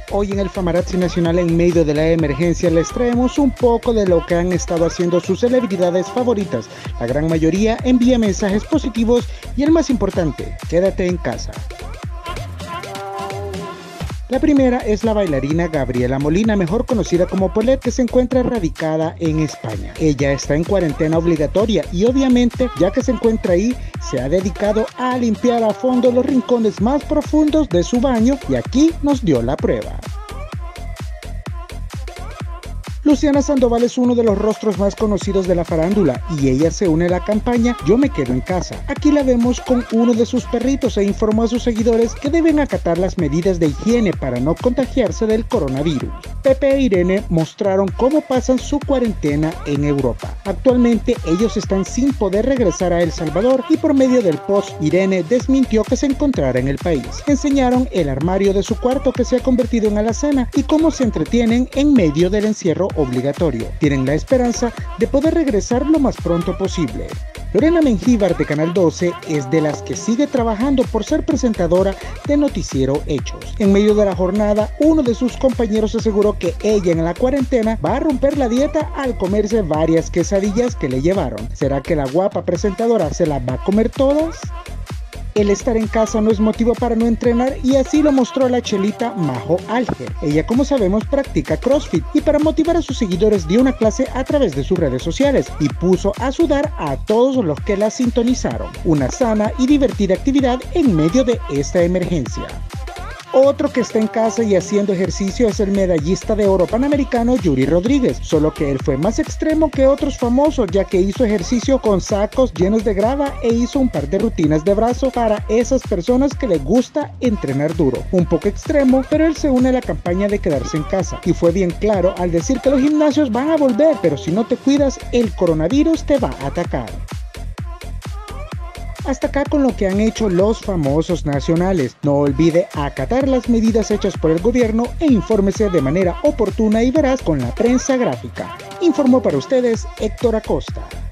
Hoy en el Famarazzi Nacional, en medio de la emergencia, les traemos un poco de lo que han estado haciendo sus celebridades favoritas. La gran mayoría envía mensajes positivos y el más importante, quédate en casa. La primera es la bailarina Gabriela Molina, mejor conocida como Paulette, que se encuentra radicada en España. Ella está en cuarentena obligatoria y obviamente, ya que se encuentra ahí, se ha dedicado a limpiar a fondo los rincones más profundos de su baño y aquí nos dio la prueba. Luciana Sandoval es uno de los rostros más conocidos de la farándula y ella se une a la campaña Yo me quedo en casa. Aquí la vemos con uno de sus perritos e informó a sus seguidores que deben acatar las medidas de higiene para no contagiarse del coronavirus. Pepe e Irene mostraron cómo pasan su cuarentena en Europa. Actualmente ellos están sin poder regresar a El Salvador y por medio del post Irene desmintió que se encontrara en el país. Enseñaron el armario de su cuarto que se ha convertido en alacena y cómo se entretienen en medio del encierro obligatorio. Tienen la esperanza de poder regresar lo más pronto posible. Lorena Mengíbar de Canal 12 es de las que sigue trabajando por ser presentadora de Noticiero Hechos. En medio de la jornada, uno de sus compañeros aseguró que ella en la cuarentena va a romper la dieta al comerse varias quesadillas que le llevaron. ¿Será que la guapa presentadora se las va a comer todas? El estar en casa no es motivo para no entrenar y así lo mostró la chelita Majo Alger. Ella, como sabemos, practica CrossFit y para motivar a sus seguidores dio una clase a través de sus redes sociales y puso a sudar a todos los que la sintonizaron. Una sana y divertida actividad en medio de esta emergencia. Otro que está en casa y haciendo ejercicio es el medallista de oro panamericano Yuri Rodríguez, solo que él fue más extremo que otros famosos ya que hizo ejercicio con sacos llenos de grava e hizo un par de rutinas de brazo para esas personas que les gusta entrenar duro. Un poco extremo, pero él se une a la campaña de quedarse en casa y fue bien claro al decir que los gimnasios van a volver, pero si no te cuidas, el coronavirus te va a atacar. Hasta acá con lo que han hecho los famosos nacionales. No olvide acatar las medidas hechas por el gobierno e infórmese de manera oportuna y veraz con la prensa gráfica. Informó para ustedes Héctor Acosta.